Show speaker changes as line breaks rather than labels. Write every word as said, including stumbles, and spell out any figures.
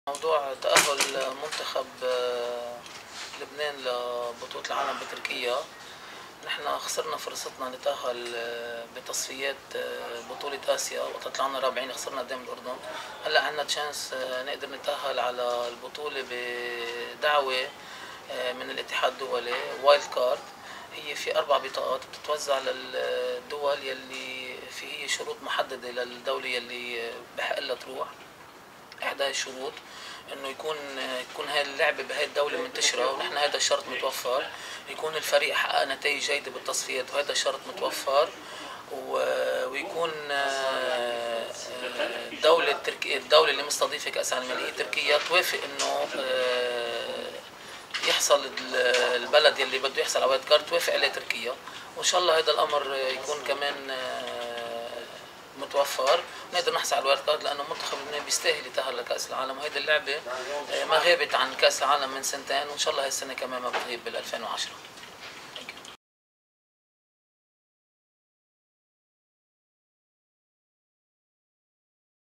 موضوع تأهل منتخب لبنان لبطولة العالم بتركيا، نحن خسرنا فرصتنا نتأهل بتصفيات بطولة آسيا وقت طلعنا رابعين، خسرنا قدام الأردن. هلا عندنا تشانس نقدر نتأهل على البطولة بدعوة من الاتحاد الدولي وايلد كارد. هي في أربع بطاقات بتتوزع للدول يلي في هي شروط محددة للدولة يلي بحق لها تروح. إحدى الشروط انه يكون يكون هاي اللعبه بهاي الدوله منتشره، ونحن هذا الشرط متوفر. يكون الفريق حقق نتائج جيده بالتصفيات وهذا الشرط متوفر، ويكون الدوله التركيه الدوله اللي مستضيفه كاس العالم اللي هي تركيا توافق انه يحصل البلد يلي بده يحصل على وايلد كارد توافق عليه تركيا. وان شاء الله هذا الامر يكون كمان متوفر ونقدر نحصل على الوايلد كارد، لانه منتخب لبنان بيستاهل يتأهل لكأس العالم. وهيدي اللعبه ما غابت عن كأس العالم من سنتين، وان شاء الله هالسنه كمان ما بتغيب بال ألفين وعشرة.